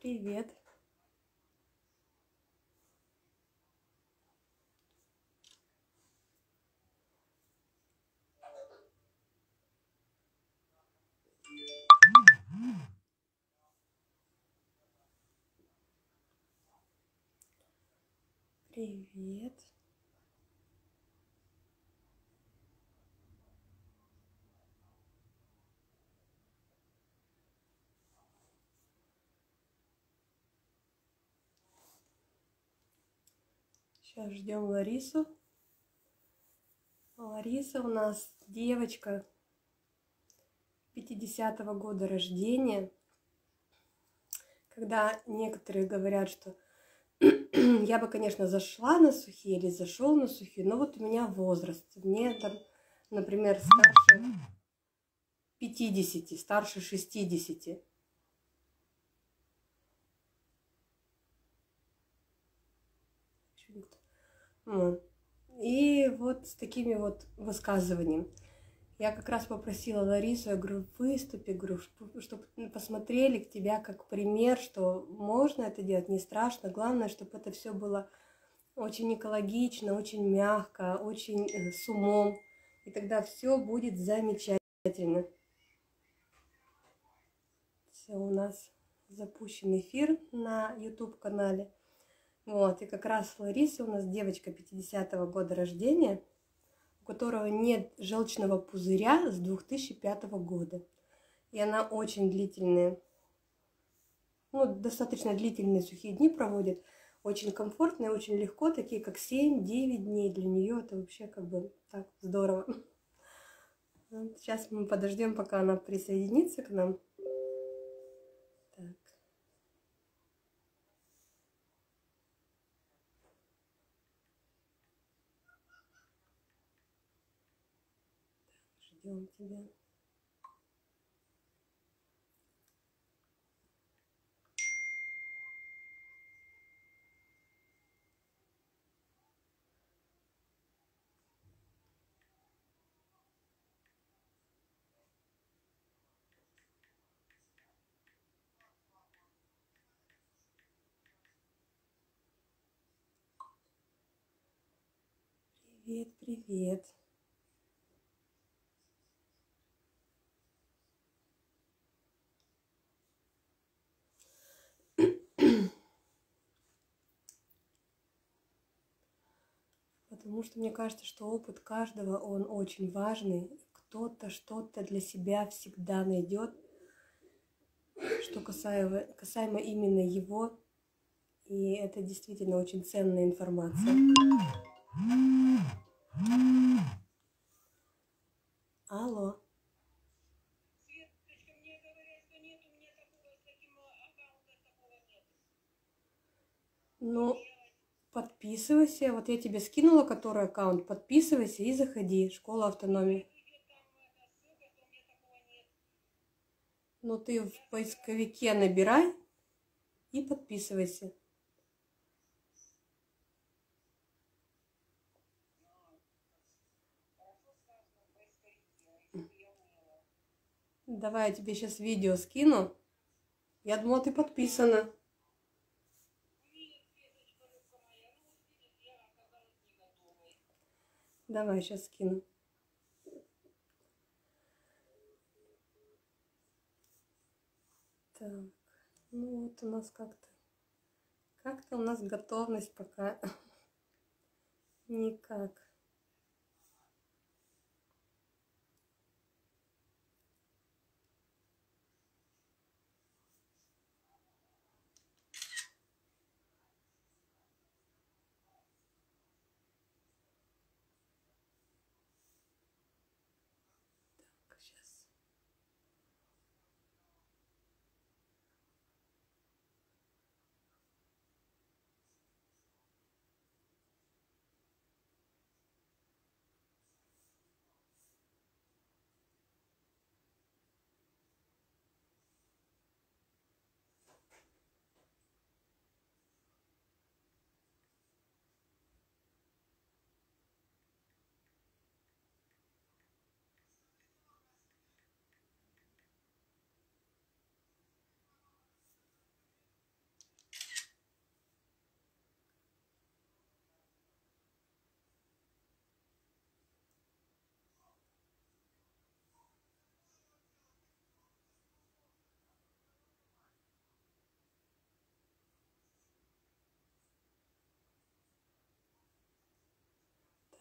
Привет. Привет. Сейчас ждем Ларису. Лариса у нас девочка 50-го года рождения. Когда некоторые говорят, что я бы, конечно, зашла на сухие или зашел на сухие, но вот у меня возраст. Мне там, например, старше 50, старше 60. И вот с такими вот высказываниями. Я как раз попросила Ларису, я говорю, выступи, говорю, чтобы посмотрели к тебя как пример, что можно это делать, не страшно. Главное, чтобы это все было очень экологично, очень мягко, очень с умом. И тогда все будет замечательно. Все, у нас запущен эфир на YouTube-канале. Вот, и как раз Лариса у нас девочка 50-го года рождения, у которого нет желчного пузыря с 2005 года. И она очень длительные, достаточно длительные сухие дни проводит. Очень комфортно и очень легко, такие как 7-9 дней. Для нее это вообще как бы так здорово. Сейчас мы подождем, пока она присоединится к нам. Так. Ждем тебя. Привет, привет. Потому что мне кажется, что опыт каждого, он очень важный. Кто-то что-то для себя всегда найдет, что касаемо именно его. И это действительно очень ценная информация. Алло. Светочка, мне говорят, что нет, у меня такого, с таким аккаунтом такого нет. Ну, подписывайся. Вот я тебе скинула, который аккаунт. Подписывайся и заходи. Школа автономии. Идет там эта ссылка, что у меня такого нет. Ну, ты в поисковике набирай и подписывайся. Хорошо сказано, в поисковике, если бы я умела. Давай я тебе сейчас видео скину. Я думала, ты подписана. Нет, Светочка, рыбка моя, ну вот видишь, я оказалась не готовой. Давай сейчас скину. Так, ну вот у нас как-то у нас готовность пока никак. Так, сейчас.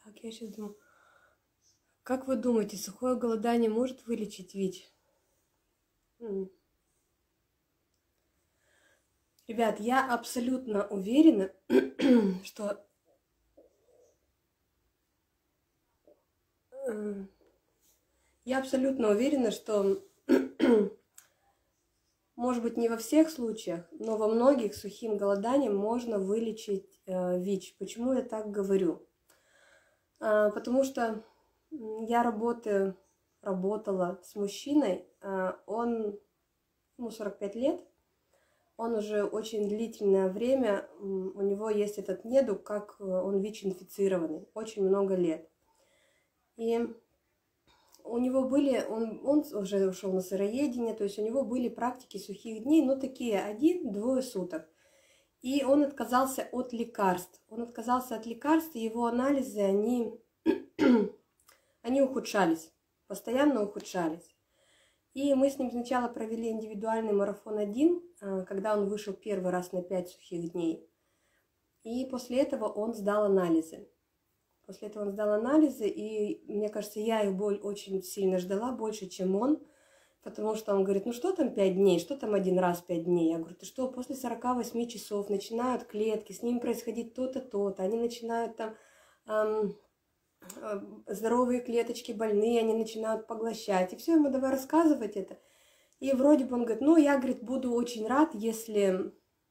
Так, я сейчас думаю. Как вы думаете, сухое голодание может вылечить ВИЧ? Ребят, я абсолютно уверена, что может быть, не во всех случаях, но во многих сухим голоданием можно вылечить ВИЧ. Почему я так говорю? Потому что я работала с мужчиной, ему 45 лет, он уже очень длительное время, у него есть этот недуг, как он ВИЧ-инфицированный, очень много лет. И у него были, он уже ушел на сыроедение, то есть у него были практики сухих дней, но такие 1-2 суток. И он отказался от лекарств. И его анализы, они ухудшались, постоянно ухудшались. И мы с ним сначала провели индивидуальный марафон 1, когда он вышел первый раз на 5 сухих дней. И после этого он сдал анализы. И мне кажется, я их очень сильно ждала, больше, чем он. Потому что он говорит, ну что там 5 дней, что там один раз 5 дней? Я говорю, ты что, после 48 часов начинают клетки, с ними происходить то-то, то-то. Они начинают там, здоровые клеточки больные, они начинают поглощать. И все, ему давай рассказывать это. И вроде бы он говорит, ну я, говорит, буду очень рад, если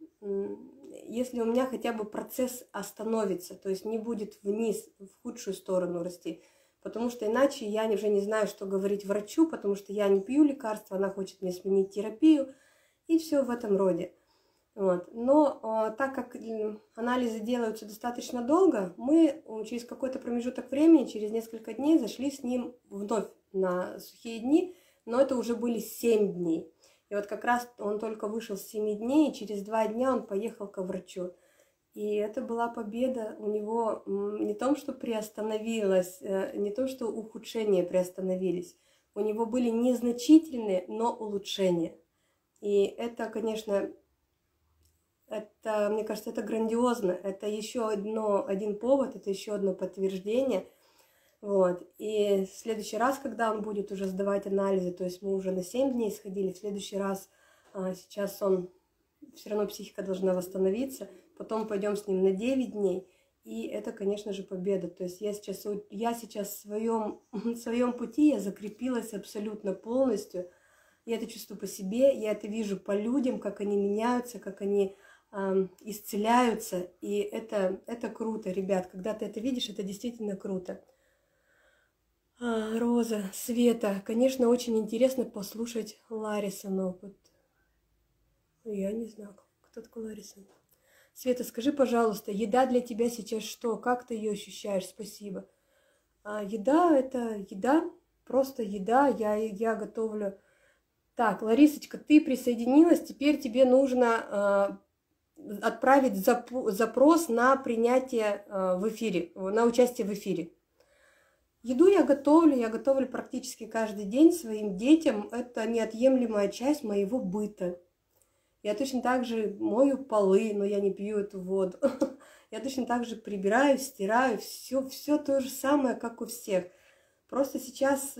у меня хотя бы процесс остановится, то есть не будет вниз, в худшую сторону расти. Потому что иначе я уже не знаю, что говорить врачу, потому что я не пью лекарства, она хочет мне сменить терапию, и все в этом роде. Вот. Но так как анализы делаются достаточно долго, мы через какой-то промежуток времени, через несколько дней, зашли с ним вновь на сухие дни, но это уже были 7 дней. И вот как раз он только вышел с 7 дней, и через 2 дня он поехал к врачу. И это была победа у него не том, что приостановилось, не то, что ухудшения приостановились. У него были незначительные, но улучшения. И это, конечно, мне кажется, это грандиозно. Это еще один повод, это еще одно подтверждение. Вот. И в следующий раз, когда он будет уже сдавать анализы, то есть мы уже на 7 дней сходили, в следующий раз, сейчас все равно психика должна восстановиться, потом пойдем с ним на 9 дней, и это, конечно же, победа. То есть я сейчас в своем пути я закрепилась абсолютно полностью. Я это чувствую по себе, я это вижу по людям, как они меняются, как они исцеляются, и это круто, ребят. Когда ты это видишь, это действительно круто. Роза, Света, конечно, очень интересно послушать Ларисон опыт. Я не знаю, кто такой Ларисон. Света, скажи, пожалуйста, еда для тебя сейчас что? Как ты ее ощущаешь? Спасибо. Еда – это еда, просто еда. Я готовлю. Так, Ларисочка, ты присоединилась. Теперь тебе нужно отправить запрос на принятие в эфире, на участие в эфире. Еду я готовлю практически каждый день своим детям. Это неотъемлемая часть моего быта. Я точно так же мою полы, но я не пью эту воду. Я точно так же прибираю, стираю, все то же самое, как у всех. Просто сейчас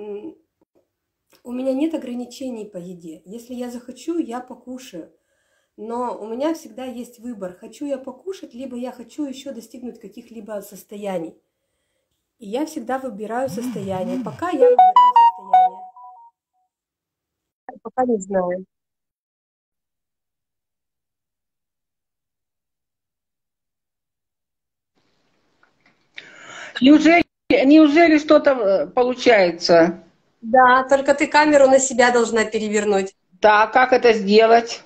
у меня нет ограничений по еде. Если я захочу, я покушаю. Но у меня всегда есть выбор. Хочу я покушать, либо я хочу еще достигнуть каких-либо состояний. И я всегда выбираю состояние. Пока я выбираю состояние. Пока не знаю. Неужели что-то получается? Да, только ты камеру на себя должна перевернуть. Да, как это сделать?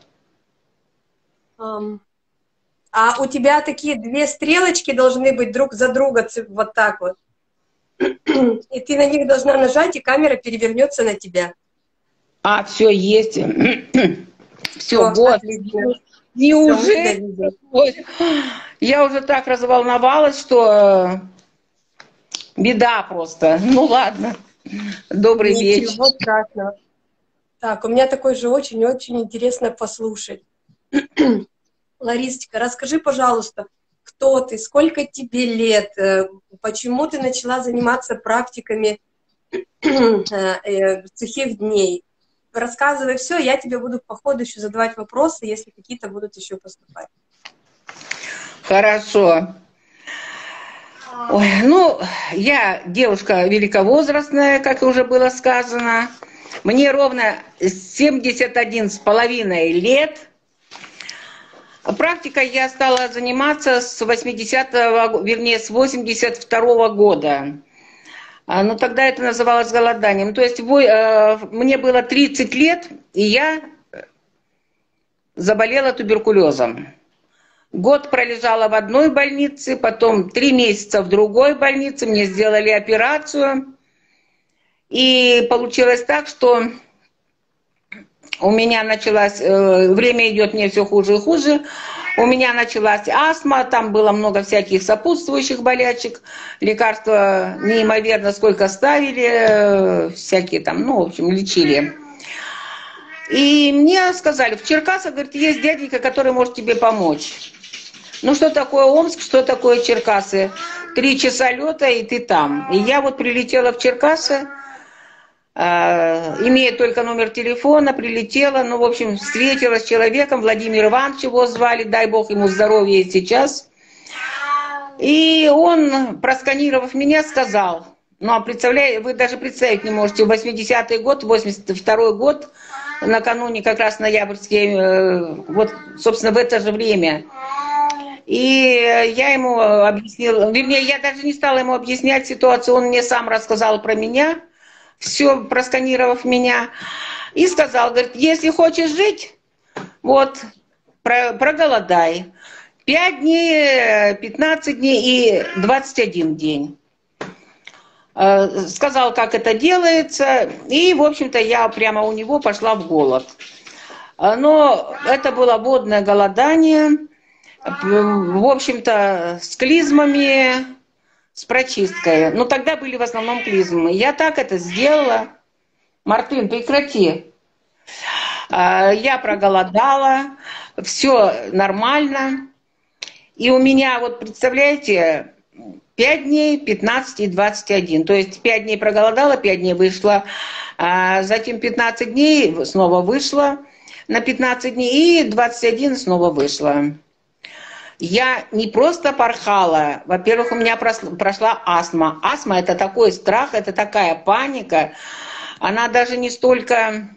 А у тебя такие 2 стрелочки должны быть друг за друга, вот так вот. И ты на них должна нажать, и камера перевернется на тебя. Все есть. Все, вот. Отлично. Неужели? Я уже так разволновалась, что беда просто. Ну ладно. Добрый вечер. Ничего страшного. Так, у меня такой же очень-очень интересно послушать. Ларисочка, расскажи, пожалуйста, кто ты, сколько тебе лет, почему ты начала заниматься практиками сухих дней. Рассказывай все, я тебе буду по ходу еще задавать вопросы, если какие-то будут еще поступать. Хорошо. Ой, ну, я девушка великовозрастная, как уже было сказано. Мне ровно 71,5 лет. Практикой я стала заниматься с 80-го, вернее, с 82-го года. Но тогда это называлось голоданием. То есть мне было 30 лет, и я заболела туберкулезом. Год пролежала в одной больнице, потом 3 месяца в другой больнице, мне сделали операцию. И получилось так, что у меня началась, время идет мне все хуже и хуже, у меня началась астма, там было много всяких сопутствующих болячек, лекарства неимоверно сколько ставили, всякие там, ну, в общем, лечили. И мне сказали, в Черкасах, говорит, есть дяденька, который может тебе помочь. Ну, что такое Омск, что такое Черкасы? 3 часа лета, и ты там. И я вот прилетела в Черкасы, имея только номер телефона, прилетела, ну, в общем, встретилась с человеком, Владимир Иванович его звали, дай бог ему здоровья и сейчас. И он, просканировав меня, сказал, ну, а вы даже представить не можете, 80-й год, 82-й год, накануне как раз ноябрьские, вот, собственно, в это же время. И я ему объяснила, вернее, я даже не стала ему объяснять ситуацию, он мне сам рассказал про меня, все просканировав меня, и сказал, говорит, если хочешь жить, вот, проголодай. 5 дней, 15 дней и 21 день. Сказал, как это делается, и, в общем-то, я прямо у него пошла в голод. Но это было водное голодание, в общем-то, с клизмами, с прочисткой. Но тогда были в основном клизмы. Я так это сделала. Мартын, прекрати. Я проголодала, все нормально. И у меня, вот представляете, 5 дней, 15 и 21. То есть 5 дней проголодала, 5 дней вышла. Затем 15 дней снова вышла на 15 дней и 21 снова вышла. Я не просто порхала. Во-первых, у меня прошла астма. Астма – это такой страх, это такая паника. Она даже не столько...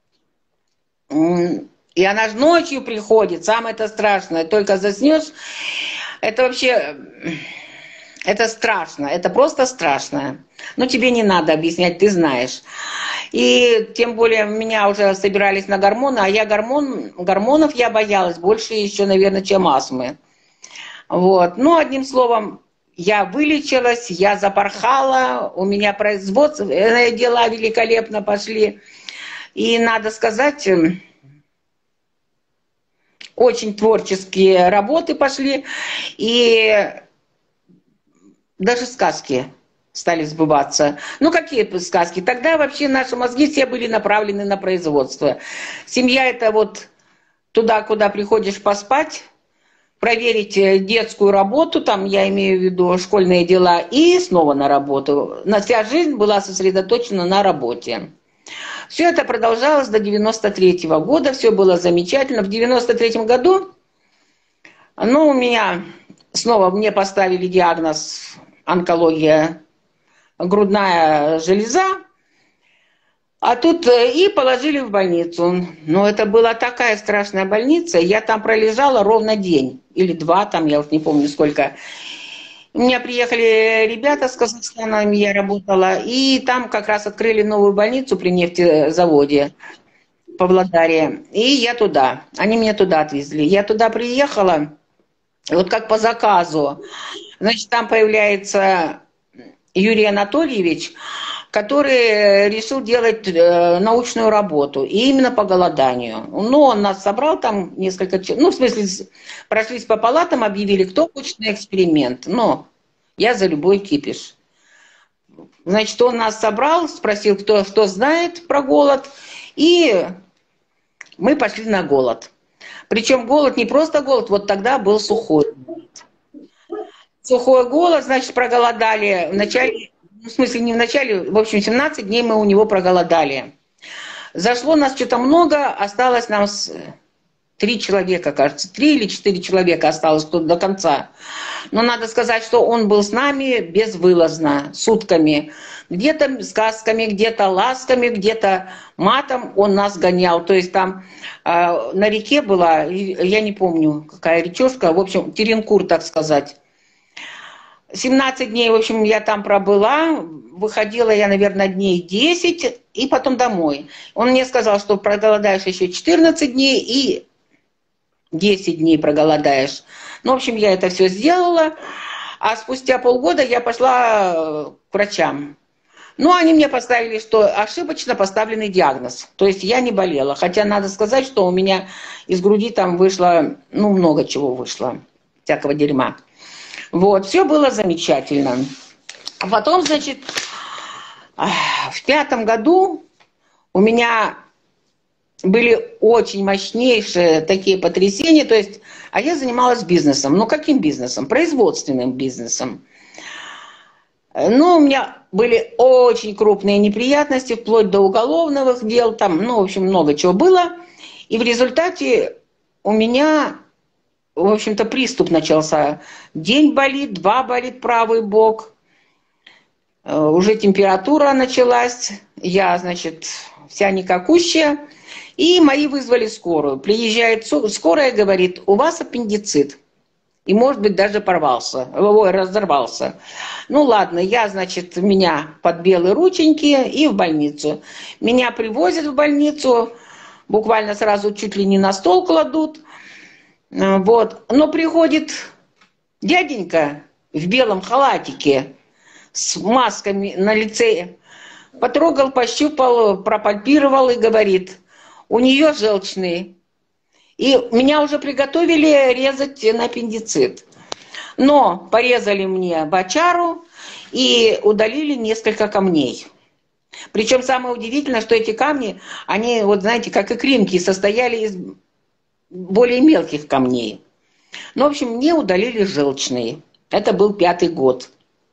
И она же ночью приходит, самое это страшное. Только заснешь, это вообще... Это страшно, это просто страшно. Но тебе не надо объяснять, ты знаешь. И тем более меня уже собирались на гормоны, а я гормонов я боялась больше еще, наверное, чем астмы. Вот. Ну, одним словом, я вылечилась, я запорхала, у меня производственные дела великолепно пошли. И надо сказать, очень творческие работы пошли, и даже сказки стали сбываться. Ну, какие сказки? Тогда вообще наши мозги все были направлены на производство. Семья – это вот туда, куда приходишь поспать, проверить детскую работу, там я имею в виду школьные дела, и снова на работу. Вся жизнь была сосредоточена на работе. Все это продолжалось до 93-го года, все было замечательно. В 93-м году, ну, у меня снова мне поставили диагноз онкология, грудная железа, а тут и положили в больницу. Но это была такая страшная больница, я там пролежала ровно день или 2, там я уж не помню сколько. У меня приехали ребята с Казахстана, я работала, и там как раз открыли новую больницу при нефтезаводе в Павлодаре. И я туда, они меня туда отвезли. Я туда приехала, вот как по заказу. Значит, там появляется Юрий Анатольевич, который решил делать научную работу, и именно по голоданию. Ну, он нас собрал там несколько человек, ну, в смысле, прошлись по палатам, объявили, кто хочет на эксперимент. Но я за любой кипиш. Значит, он нас собрал, спросил, кто что знает про голод, и мы пошли на голод. Причем голод не просто голод, вот тогда был сухой. сухой голод, значит, проголодали в начале, ну, в смысле, не в начале, в общем, 17 дней мы у него проголодали. Зашло нас что-то много, осталось нам 3 человека, кажется, 3 или 4 человека осталось тут до конца. Но надо сказать, что он был с нами безвылазно, сутками. Где-то сказками, где-то ласками, где-то матом он нас гонял. То есть там на реке была, я не помню, какая речушка, в общем, Теренкур, так сказать. 17 дней, в общем, я там пробыла, выходила я, наверное, дней 10, и потом домой. Он мне сказал, что проголодаешь еще 14 дней и 10 дней проголодаешь. Ну, в общем, я это все сделала, а спустя полгода я пошла к врачам. Ну, они мне поставили, что ошибочно поставленный диагноз. То есть я не болела. Хотя надо сказать, что у меня из груди там вышло, ну, много чего вышло, всякого дерьма. Вот, все было замечательно. А потом, значит, в 5-м году у меня были очень мощнейшие такие потрясения. То есть, а я занималась бизнесом. Ну, каким бизнесом? Производственным бизнесом. Ну, у меня были очень крупные неприятности, вплоть до уголовных дел. Там, ну, в общем, много чего было. И в результате у меня, в общем-то, приступ начался. День болит, 2 болит правый бок. Уже температура началась. Я, значит, вся никакущая. И мои вызвали скорую. Приезжает скорая, говорит, у вас аппендицит. И, может быть, даже порвался, разорвался. Ну, ладно, я, значит, меня под белые рученьки и в больницу. Меня привозят в больницу, буквально сразу чуть ли не на стол кладут. Вот. Но приходит дяденька в белом халатике с масками на лице, потрогал, пощупал, пропальпировал и говорит, у нее желчный. И меня уже приготовили резать на аппендицит. Но порезали мне бочару и удалили несколько камней. Причем самое удивительное, что эти камни, они, вот знаете, как и икринки, состояли из более мелких камней. Ну, в общем, мне удалили желчные. Это был 5-й год.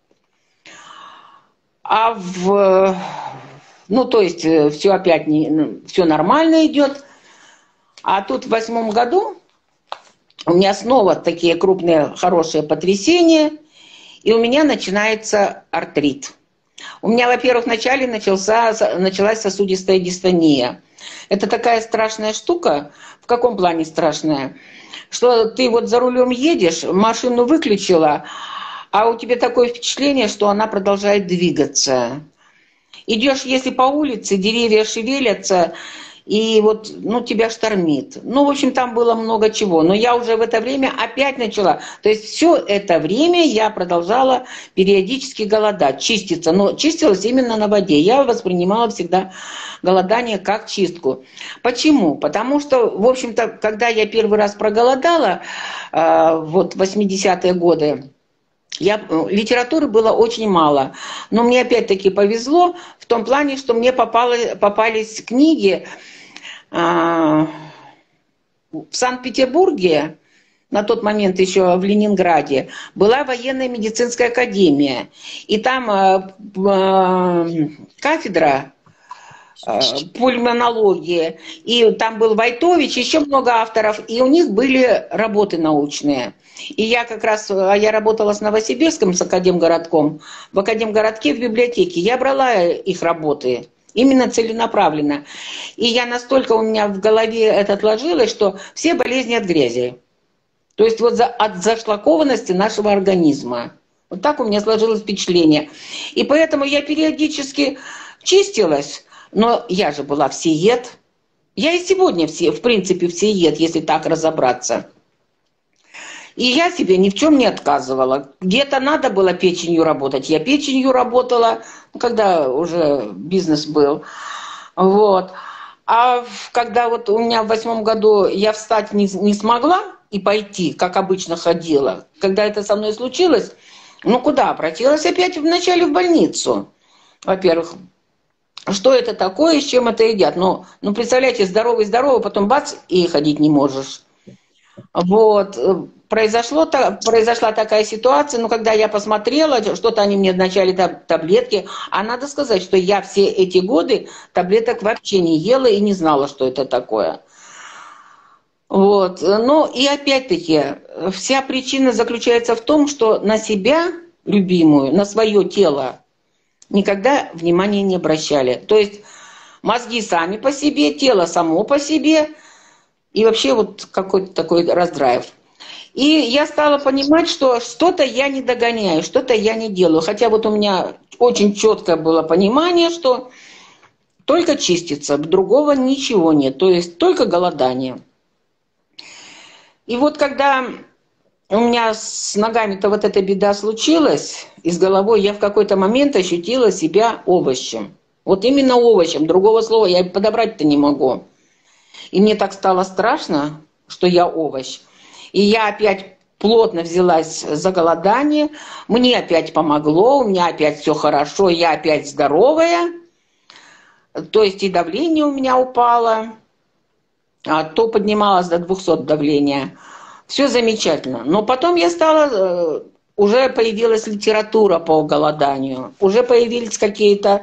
А ну, то есть, все опять все нормально идет. А тут в 8-м году у меня снова такие крупные, хорошие потрясения, и у меня начинается артрит. У меня, во-первых, вначале началась сосудистая дистония. Это такая страшная штука. В каком плане страшная? Что ты вот за рулем едешь, машину выключила, а у тебя такое впечатление, что она продолжает двигаться. Идешь, если по улице, деревья шевелятся, и вот, ну, тебя штормит. Ну, в общем, там было много чего. Но я уже в это время опять начала. То есть все это время я продолжала периодически голодать, чиститься. Но чистилась именно на воде. Я воспринимала всегда голодание как чистку. Почему? Потому что, в общем-то, когда я первый раз проголодала, вот 80-е годы, литературы было очень мало. Но мне опять-таки повезло в том плане, что мне попались книги. В Санкт-Петербурге, на тот момент еще в Ленинграде, была военная медицинская академия. И там кафедра пульмонологии. И там был Войтович, еще много авторов. И у них были работы научные. И я как раз, я работала с Новосибирском, с Академгородком. В Академгородке в библиотеке. Я брала их работы. Именно целенаправленно. И я настолько у меня в голове это отложилось, что все болезни от грязи. То есть вот от зашлакованности нашего организма. Вот так у меня сложилось впечатление. И поэтому я периодически чистилась, но я же была всеед. Я и сегодня, в принципе, всеед, если так разобраться. И я себе ни в чем не отказывала. Где-то надо было печенью работать. Я печенью работала, когда уже бизнес был. Вот. А когда вот у меня в 8-м году я встать не смогла и пойти, как обычно ходила, когда это со мной случилось, ну куда? Обратилась опять вначале в больницу. Во-первых, что это такое, с чем это едят? Ну представляете, здоровый, потом бац, и ходить не можешь. Вот. Произошла такая ситуация, но когда я посмотрела, что-то они мне назначали таблетки, а надо сказать, что я все эти годы таблеток вообще не ела и не знала, что это такое. Вот. Ну и опять-таки, вся причина заключается в том, что на себя любимую, на свое тело никогда внимания не обращали. То есть мозги сами по себе, тело само по себе, и вообще вот какой-то такой раздрайв. И я стала понимать, что что-то я не догоняю, что-то я не делаю. Хотя вот у меня очень четкое было понимание, что только чиститься, другого ничего нет. То есть только голодание. И вот когда у меня с ногами-то вот эта беда случилась, и с головой я в какой-то момент ощутила себя овощем. Вот именно овощем, другого слова я подобрать-то не могу. И мне так стало страшно, что я овощ. И я опять плотно взялась за голодание, мне опять помогло, у меня опять все хорошо, я опять здоровая. То есть и давление у меня упало, а то поднималось до 200 давления. Все замечательно. Но потом я стала, уже появилась литература по голоданию, уже появились какие-то,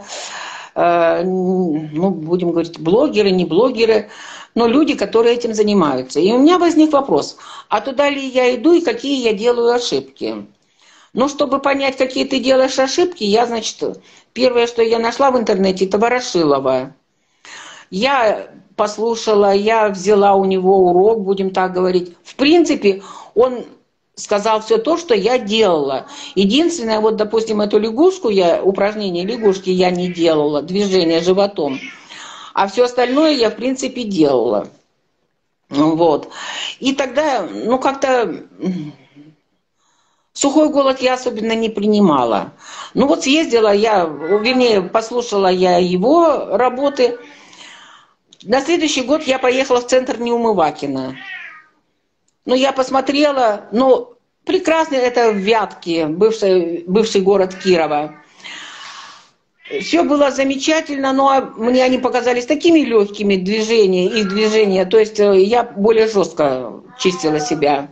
ну, будем говорить, блогеры, не блогеры, но люди, которые этим занимаются. И у меня возник вопрос, а туда ли я иду и какие я делаю ошибки? Ну, чтобы понять, какие ты делаешь ошибки, я, значит, первое, что я нашла в интернете, это Ворошилова. Я послушала, я взяла у него урок, будем так говорить. В принципе, он сказал все то, что я делала. Единственное, вот, допустим, эту лягушку, упражнение лягушки я не делала, движение животом. А все остальное я, в принципе, делала. Вот. И тогда, ну, как-то сухой голод я особенно не принимала. Ну, вот съездила я, вернее, послушала я его работы. На следующий год я поехала в центр Неумывакина. Ну, я посмотрела, ну, прекрасный это Вятки, бывший город Кирова. Все было замечательно, но мне они показались такими легкими их движения, то есть я более жестко чистила себя.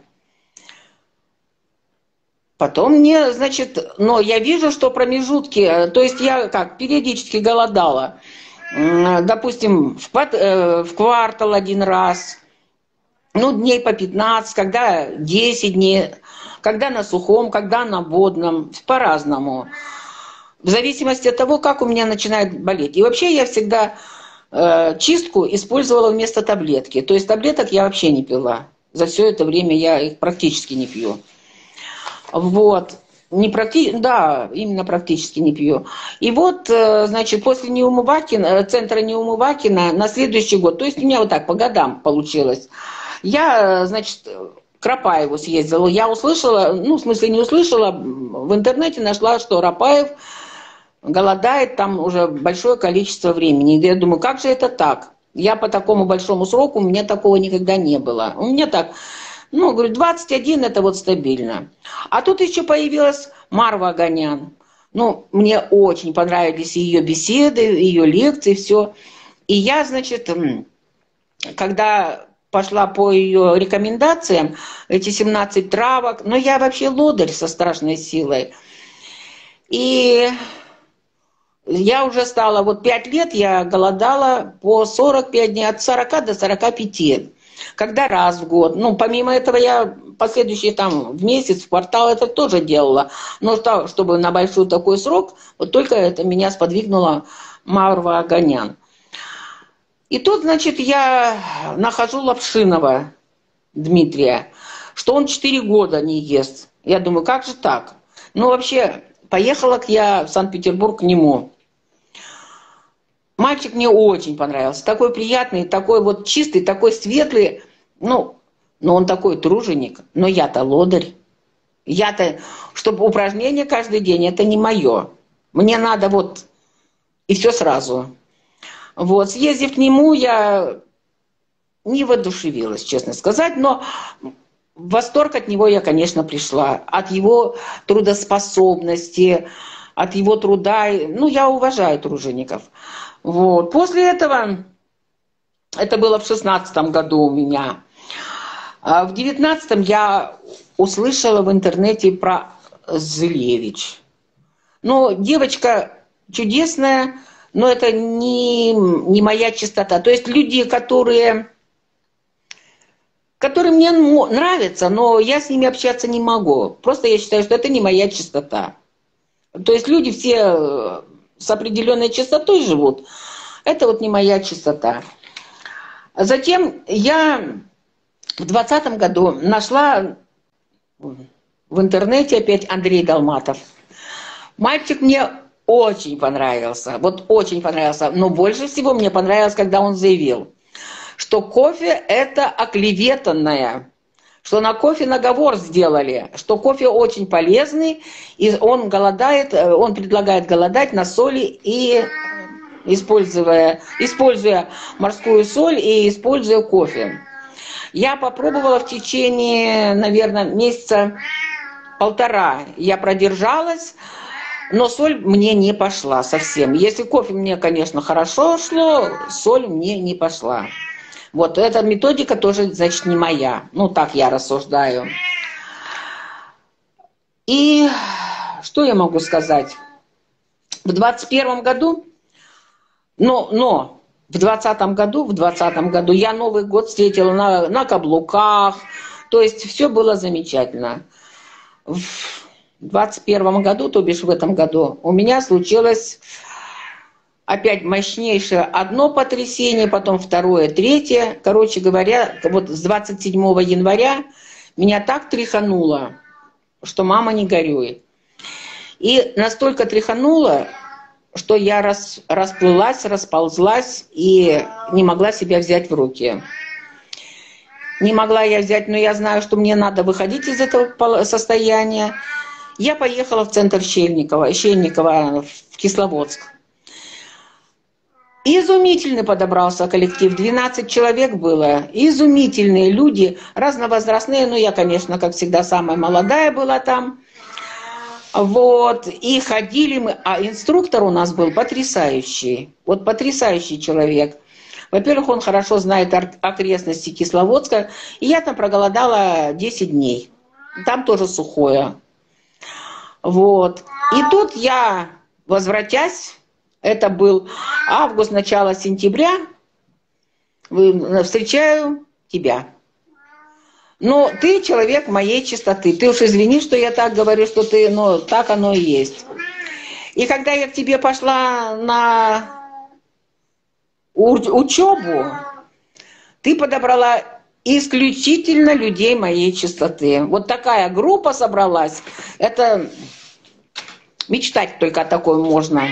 Потом мне, значит, но я вижу, что промежутки, то есть я как, периодически голодала. Допустим, в квартал один раз, ну, дней по 15, когда 10 дней, когда на сухом, когда на водном, по-разному. В зависимости от того, как у меня начинает болеть. И вообще я всегда чистку использовала вместо таблетки. То есть таблеток я вообще не пила. За все это время я их практически не пью. Вот. Да, именно практически не пью. И вот, значит, после центра Неумывакина на следующий год, то есть у меня вот так по годам получилось, я, значит, к Рапаеву съездила. Я услышала, ну, в смысле не услышала, в интернете нашла, что Рапаев голодает там уже большое количество времени. И я думаю, как же это так? Я по такому большому сроку, у меня такого никогда не было. У меня так... Ну, говорю, 21 это вот стабильно. А тут еще появилась Марва Оганян. Ну, мне очень понравились ее беседы, ее лекции, все. И я, значит, когда пошла по ее рекомендациям, эти 17 травок, но я вообще лодырь со страшной силой. И я уже стала, вот 5 лет я голодала по 45 дней, от 40 до 45. Когда раз в год. Ну, помимо этого я последующие там в месяц, в квартал это тоже делала. Но чтобы на большой такой срок, вот только это меня сподвигнуло Марва Оганян. И тут, значит, я нахожу Лапшинова Дмитрия, что он 4 года не ест. Я думаю, как же так? Ну, вообще, поехала я в Санкт-Петербург к нему. Мальчик мне очень понравился. Такой приятный, такой вот чистый, такой светлый. Ну, но он такой труженик. Но я-то лодырь. Я-то, чтобы упражнения каждый день, это не мое. Мне надо вот и все сразу. Вот, съездив к нему, я не воодушевилась, честно сказать, но в восторг от него я, конечно, пришла. От его трудоспособности, от его труда. Ну, я уважаю тружеников. Вот. После этого, это было в 16 году у меня, А в 19-м я услышала в интернете про Зелевич. Ну, девочка чудесная, но это не моя чистота. То есть люди, которые мне нравятся, но я с ними общаться не могу. Просто я считаю, что это не моя чистота. То есть люди все с определенной чистотой живут. Это вот не моя чистота. Затем я в 2020 году нашла в интернете опять Андрей Долматов. Мальчик мне очень понравился, вот очень понравился. Но больше всего мне понравилось, когда он заявил, что кофе это оклеветанное, что на кофе наговор сделали, что кофе очень полезный, и он голодает, он предлагает голодать на соли и используя морскую соль и используя кофе. Я попробовала в течение, наверное, месяца полтора. Я продержалась, но соль мне не пошла совсем. Если кофе мне, конечно, хорошо шло, соль мне не пошла. Вот эта методика тоже, значит, не моя. Ну, так я рассуждаю. И что я могу сказать? В 21 году, но в 20 году я Новый год встретила на каблуках. То есть все было замечательно. В 21 году, то бишь в этом году, у меня случилось опять мощнейшее одно потрясение, потом второе, третье. Короче говоря, вот с 27 января меня так тряхануло, что мама не горюй. И настолько тряхануло, что я расплылась, расползлась и не могла себя взять в руки. Не могла я взять, но я знаю, что мне надо выходить из этого состояния. Я поехала в центр Щельникова в Кисловодск. Изумительный подобрался коллектив, 12 человек было, изумительные люди, разновозрастные, ну я, конечно, как всегда, самая молодая была там. Вот, и ходили мы, а инструктор у нас был потрясающий, вот потрясающий человек. Во-первых, он хорошо знает окрестности Кисловодска, и я там проголодала 10 дней, там тоже сухое. Вот, и тут я, возвратясь, это был август, начало сентября, встречаю тебя. Но ты человек моей чистоты. Ты уж извини, что я так говорю, что ты, но так оно и есть. И когда я к тебе пошла на учебу, ты подобрала исключительно людей моей чистоты. Вот такая группа собралась. Это мечтать только о такой можно.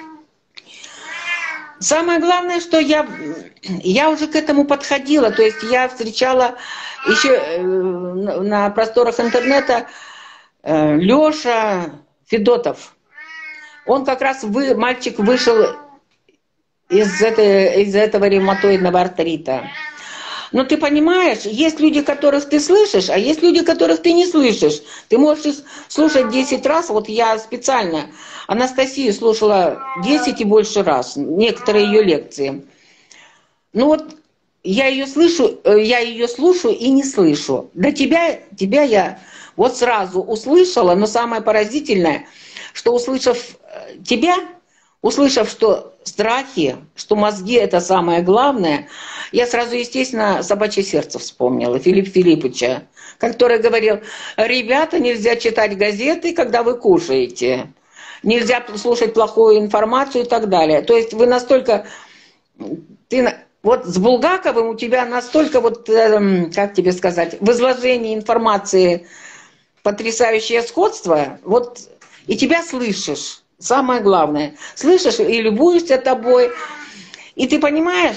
Самое главное, что я уже к этому подходила. То есть я встречала еще на просторах интернета Леша Федотов. Он как раз, мальчик вышел из этого ревматоидного артрита. Но ты понимаешь, есть люди, которых ты слышишь, а есть люди, которых ты не слышишь. Ты можешь их слушать 10 раз. Вот я специально Анастасию слушала 10 и больше раз, некоторые ее лекции. Ну вот я ее слушаю и не слышу. До тебя я вот сразу услышала, но самое поразительное, что услышав тебя, услышав, что страхи, что мозги — это самое главное, я сразу, естественно, «Собачье сердце» вспомнила, Филипп Филипповича, который говорил: ребята, нельзя читать газеты, когда вы кушаете, нельзя слушать плохую информацию и так далее. То есть вы настолько... Вот с Булгаковым у тебя настолько, вот, как тебе сказать, в изложении информации потрясающее сходство, вот, и тебя слышишь. Самое главное, слышишь и любуешься тобой. И ты понимаешь,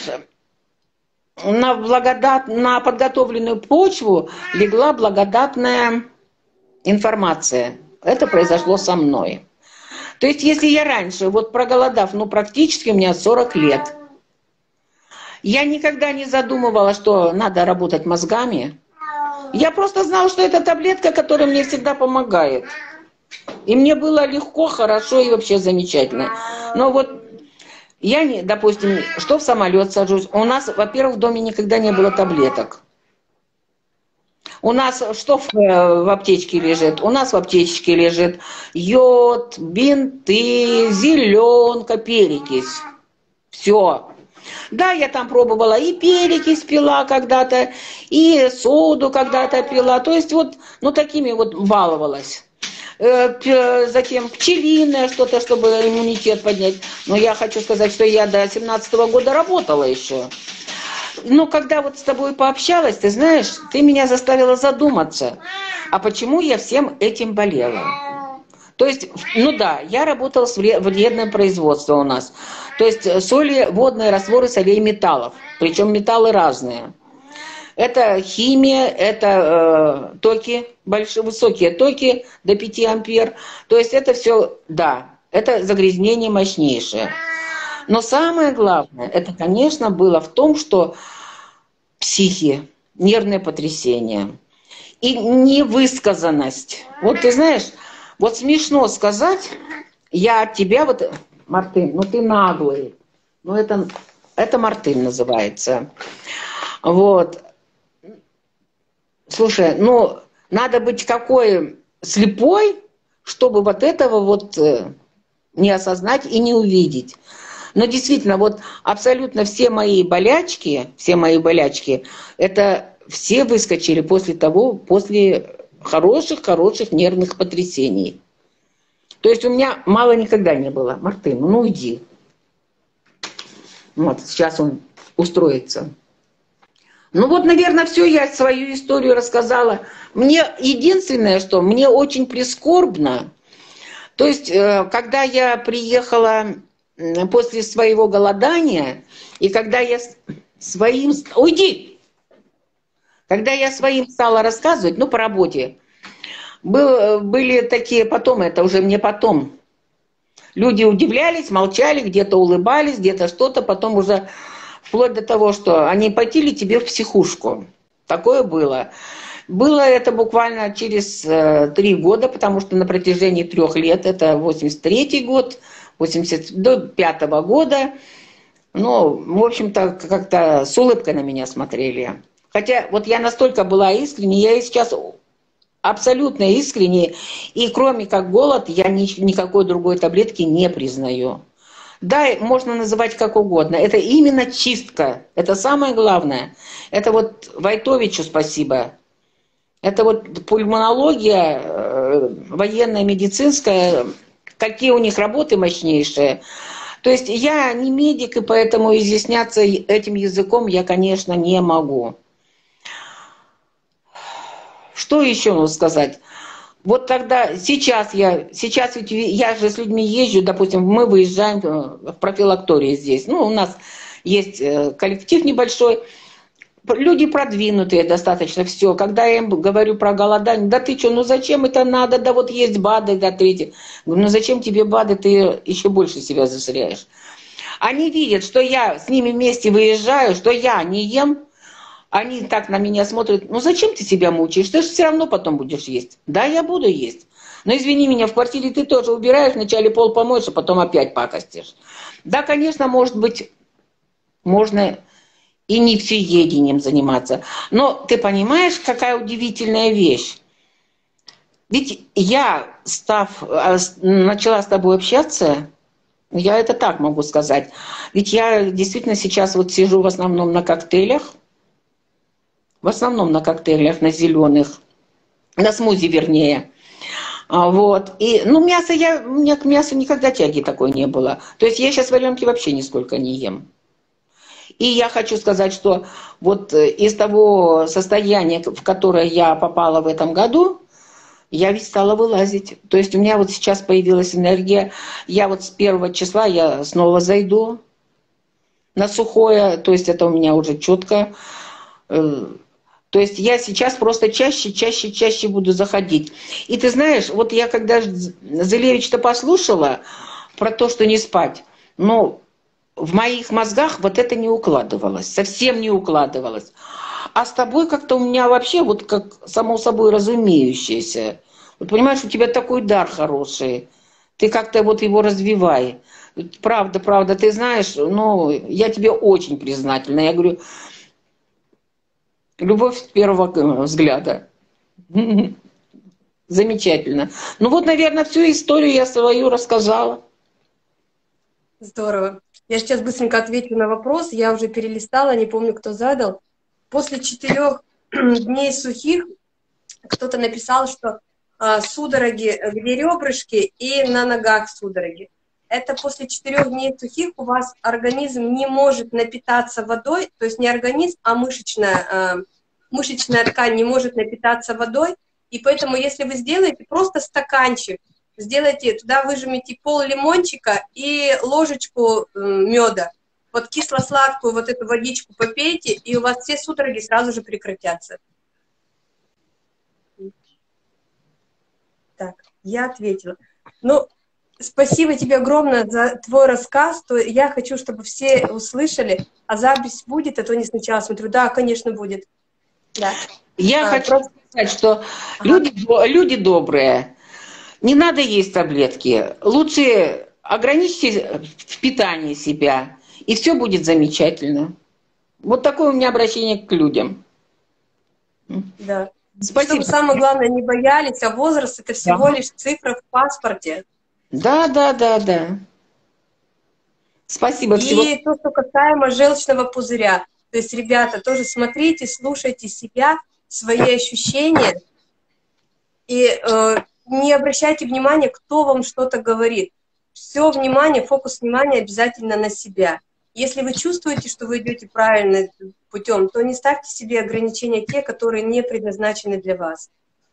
на подготовленную почву легла благодатная информация. Это произошло со мной. То есть, если я раньше, вот проголодав, ну, практически у меня 40 лет, я никогда не задумывала, что надо работать мозгами. Я просто знала, что это таблетка, которая мне всегда помогает. И мне было легко, хорошо и вообще замечательно. Но вот я, допустим, что в самолет сажусь. У нас, во-первых, в доме никогда не было таблеток. У нас что в аптечке лежит? У нас в аптечке лежит йод, бинты, зеленка, перекись. Все. Да, я там пробовала и перекись пила когда-то, и соду когда-то пила. То есть вот, ну, такими вот баловалась. Затем пчелиное что-то, чтобы иммунитет поднять. Но я хочу сказать, что я до 17-го года работала еще. Но когда вот с тобой пообщалась, ты знаешь, ты меня заставила задуматься, а почему я всем этим болела? То есть, ну да, я работала в вредном производстве у нас. То есть соли, водные растворы солей металлов. Причем металлы разные. Это химия, это токи, большие, высокие токи до 5 ампер. То есть это все, да, это загрязнение мощнейшее. Но самое главное, это, конечно, было в том, что психи, нервное потрясение и невысказанность. Вот ты знаешь, вот смешно сказать, я от тебя вот, Мартын, ну ты наглый, ну это Мартын называется. Вот. Слушай, ну надо быть какой слепой, чтобы вот этого вот не осознать и не увидеть. Но действительно, вот абсолютно все мои болячки, это все выскочили после хороших нервных потрясений. То есть у меня мало никогда не было. Мартын, ну уйди. Вот, сейчас он устроится. Ну вот, наверное, все, я свою историю рассказала. Мне единственное, что мне очень прискорбно, то есть, когда я приехала после своего голодания, и когда я своим... Уйди! Когда я своим стала рассказывать, ну, по работе, были такие, потом, это уже мне потом, люди удивлялись, молчали, где-то улыбались, где-то что-то, потом уже вплоть до того, что они пойти ли тебе в психушку. Такое было. Было это буквально через 3 года, потому что на протяжении 3 лет, это 83-й год, до 5-го года, ну, в общем-то, как-то с улыбкой на меня смотрели. Хотя вот я настолько была искренней, я и сейчас абсолютно искренне, и кроме как голод, я никакой другой таблетки не признаю. Да, можно называть как угодно. Это именно чистка. Это самое главное. Это вот Войтовичу спасибо. Это вот пульмонология, военная, медицинская, какие у них работы мощнейшие. То есть я не медик, и поэтому изъясняться этим языком я, конечно, не могу. Что еще нужно сказать? Вот тогда, сейчас ведь я же с людьми езжу, допустим, мы выезжаем в профилактории здесь. Ну, у нас есть коллектив небольшой, люди продвинутые достаточно, все. Когда я им говорю про голодание, да ты что, ну зачем это надо, да вот есть БАДы, да третьи. Ну зачем тебе БАДы, ты еще больше себя засоряешь. Они видят, что я с ними вместе выезжаю, что я не ем. Они так на меня смотрят, ну зачем ты себя мучаешь, ты же все равно потом будешь есть. Да, я буду есть. Но извини меня, в квартире ты тоже убираешь, вначале пол помоешь, а потом опять пакостишь. Да, конечно, может быть, можно и не всеедением заниматься. Но ты понимаешь, какая удивительная вещь? Ведь я, начала с тобой общаться, я это так могу сказать. Ведь я действительно сейчас вот сижу в основном на коктейлях, на зеленых, на смузи вернее. Вот. И, ну, у меня к мясу никогда тяги такой не было. То есть я сейчас вареные вообще нисколько не ем. И я хочу сказать, что вот из того состояния, в которое я попала в этом году, я ведь стала вылазить. То есть у меня вот сейчас появилась энергия. Я вот с 1 числа я снова зайду на сухое. То есть это у меня уже четко. То есть я сейчас просто чаще буду заходить. И ты знаешь, вот я когда Зелевич-то послушала про то, что не спать, ну, в моих мозгах вот это не укладывалось, совсем не укладывалось. А с тобой как-то у меня вообще вот как само собой разумеющееся. Вот понимаешь, у тебя такой дар хороший, ты как-то вот его развивай. Правда, ты знаешь, ну, я тебе очень признательна. Я говорю, любовь с первого взгляда. Замечательно. Ну вот, наверное, всю историю я свою рассказала. Здорово. Я сейчас быстренько отвечу на вопрос. Я уже перелистала, не помню, кто задал. После 4 дней сухих кто-то написал, что судороги, где ребрышки и на ногах судороги. Это после 4 дней сухих у вас организм не может напитаться водой, то есть не организм, а мышечная ткань не может напитаться водой, и поэтому если вы сделаете просто стаканчик, сделайте, туда выжмите пол лимончика и ложечку меда, вот кисло-сладкую вот эту водичку попейте, и у вас все судороги сразу же прекратятся. Так, я ответила. Ну, спасибо тебе огромное за твой рассказ. То я хочу, чтобы все услышали, а запись будет, а то не сначала смотрю. Да, конечно, будет. Да. Я хочу сказать, что люди добрые, не надо есть таблетки. Лучше ограничьте в питании себя, и все будет замечательно. Вот такое у меня обращение к людям. Да. Спасибо. Чтобы самое главное, не боялись, а возраст это всего лишь цифра в паспорте. Да. Спасибо. И то, что касаемо желчного пузыря. То есть, ребята, тоже смотрите, слушайте себя, свои ощущения. И не обращайте внимания, кто вам что-то говорит. Все внимание, фокус внимания обязательно на себя. Если вы чувствуете, что вы идете правильным путем, то не ставьте себе ограничения те, которые не предназначены для вас.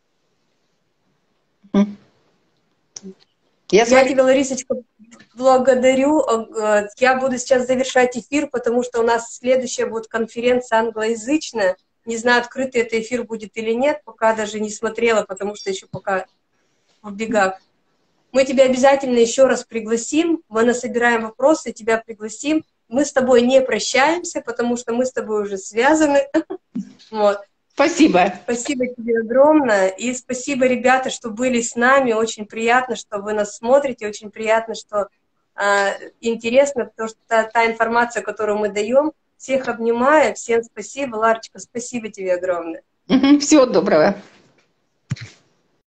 Я тебя, Ларисочка, благодарю. Я буду сейчас завершать эфир, потому что у нас следующая будет конференция англоязычная. Не знаю, открытый этот эфир будет или нет, пока даже не смотрела, потому что еще пока в бегах. Мы тебя обязательно еще раз пригласим. Мы насобираем вопросы, тебя пригласим. Мы с тобой не прощаемся, потому что мы с тобой уже связаны. Вот. Спасибо. Спасибо тебе огромное. И спасибо, ребята, что были с нами. Очень приятно, что вы нас смотрите. Очень приятно, что интересно, потому что та информация, которую мы даем. Всех обнимаю. Всем спасибо. Ларочка, спасибо тебе огромное. Всего доброго.